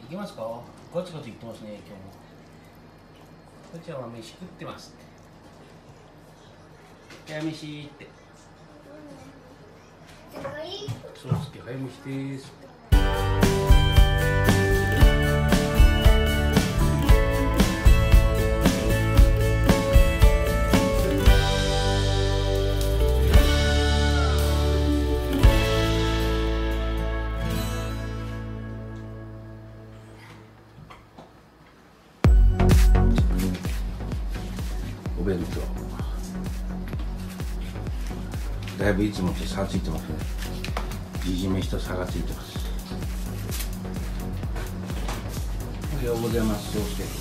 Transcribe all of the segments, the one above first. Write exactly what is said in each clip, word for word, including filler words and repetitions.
きますか。ゴチゴチ言ってますね、今日も。こちらは飯食ってますって。早飯って。そうですけど、早飯ですって。お弁当だいぶいつもと差ついてますね。じじ飯と差がついてます。おはようございます。そうして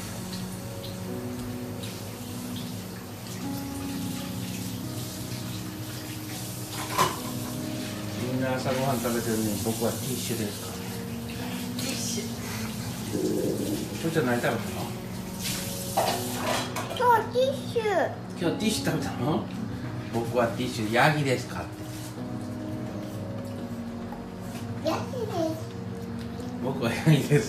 みんな朝ごはん食べてるのに僕はティッシュですか。 ティッシュ。 ちょうちゃん何食べたの？ 今日ティッシュ。 今日ティッシュ食べたの？僕はティッシュヤギですかって。 ヤギです。 僕はヤギです。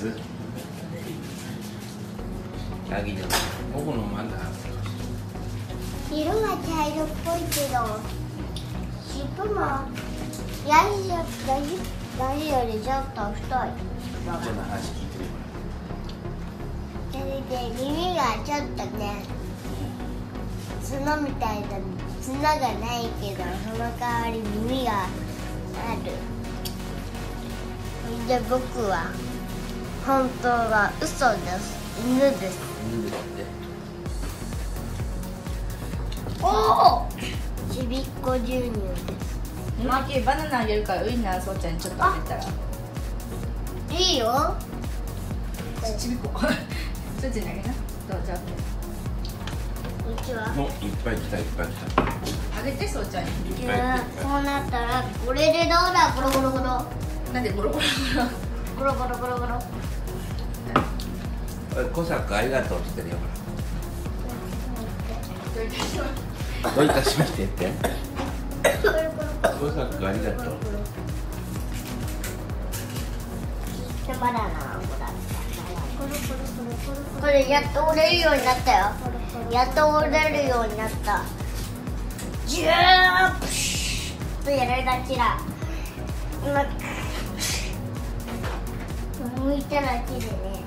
ヤギです。僕のまだ色が茶色っぽいけど、尻尾もヤギよヤギヤギよりちょっと太い。 ちょっと話聞いてるそれで耳がちょっとね、角みたいな角がないけど、その代わり耳がある。で僕は本当は嘘です。犬です。 犬ですって。 おお。ちびっこ牛乳です。 マーキーバナナあげるからウインナーそうちゃんにちょっとあげたらいいよ。 ちびっこそうちゃんにあげな。どうぞ。 うちはもういっぱい来たいっぱい来た。 あげてそうちゃんに。 じゃあこうなったらこれでどうだ。ゴロゴロゴロなんでゴロゴロゴロゴロゴロゴロ。 おいコサックありがとうって言ってるよ。どういたしましてってコサックありがとう。 でバナナをもらった。これやっと折れるようになったよ。やっと折れるようになった。ジュープシュッとやられがちだ。今向いたらきれいね。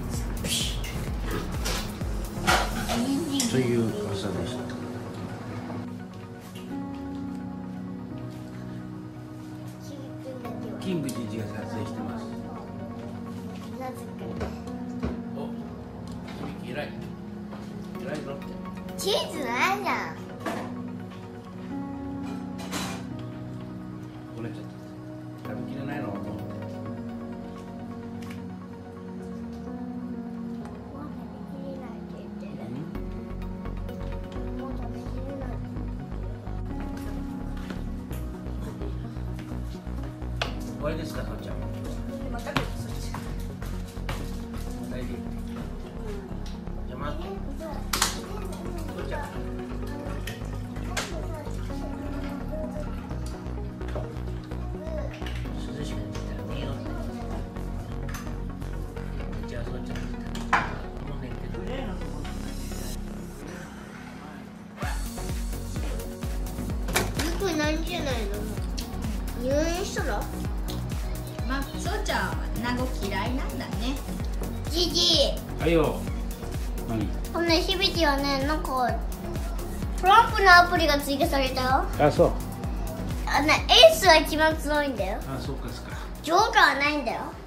という朝でした。キングじじが撮影してます。お、偉い偉いぞって。 チーズないじゃん。 折れちゃった。食べきれないのと思って。終わりですか、そうちゃん。 またそっち。 大丈夫。じゃあ待って。そうちゃん。涼しくなってきたら寝ようって。じゃあそうちゃん。もう寝てる。 僕なんじゃないの？入院したら？ まあそうちゃんはナゴ嫌いなんだね。 じじい。 はいよ。何？ このひびきはね、なんかトランプのアプリが追加されたよ。 あ、そう。 あね、エースは一番強いんだよ。 あ、そうかですか。 ジョーカーはないんだよ。